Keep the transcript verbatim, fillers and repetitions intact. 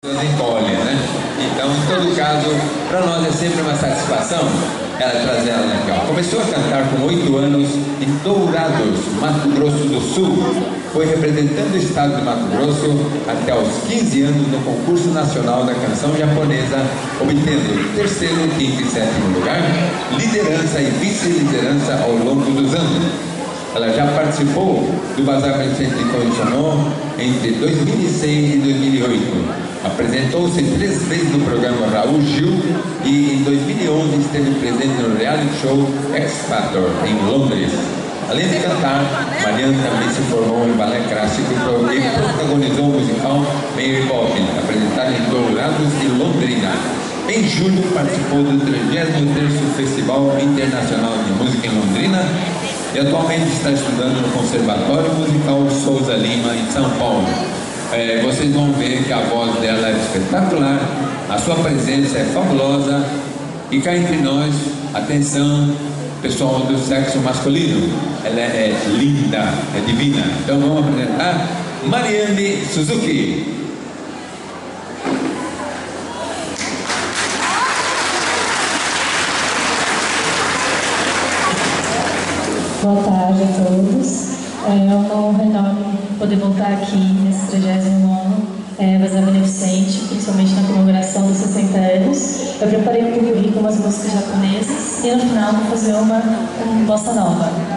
encolhe, né? Então, em todo caso, para nós é sempre uma satisfação ela trazer ela aqui, ó. Começou a cantar com oito anos em Dourados, Mato Grosso do Sul. Foi representando o estado de Mato Grosso até os quinze anos no concurso nacional da canção japonesa, obtendo terceiro, quinto e sétimo lugar, liderança e vice-liderança ao longo dos anos. Ela já participou do Bazar Vicente de Colecionou entre dois mil e seis e dois mil e oito. Apresentou-se três vezes no programa Raul Gil e em dois mil e onze esteve presente no reality show X Factor, em Londres. Além de cantar, Mariana também se formou em balé clássico e protagonizou o musical Mary Poppins, apresentado em Dourados e Londrina. Em julho participou do trigésimo terceiro Festival Internacional de Música em Londrina e atualmente está estudando no Conservatório Musical Souza Lima, em São Paulo. É, vocês vão ver que a voz dela é espetacular, a sua presença é fabulosa e cá entre nós, atenção, pessoal do sexo masculino, ela é, é linda, é divina. Então vamos apresentar Mariane Suzuki. Boa tarde a todos. É uma honra enorme poder voltar aqui nesse trigésimo ano, é, Bazar Beneficente, principalmente na comemoração dos sessenta anos. Eu preparei um currículo com umas músicas japonesas e no final vou fazer uma, uma bossa nova.